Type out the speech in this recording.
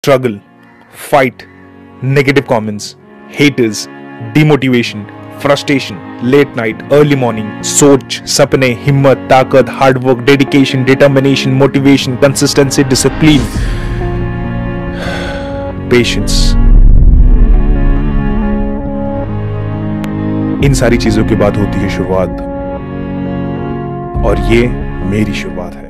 struggle, fight, negative comments, haters, demotivation, frustration, late night, early morning, सोच, सपने, हिम्मत, ताकत, hard work, dedication, determination, motivation, consistency, discipline, patience. इन सारी चीजों के बाद होती है शुरुआत, और ये मेरी शुरुआत है।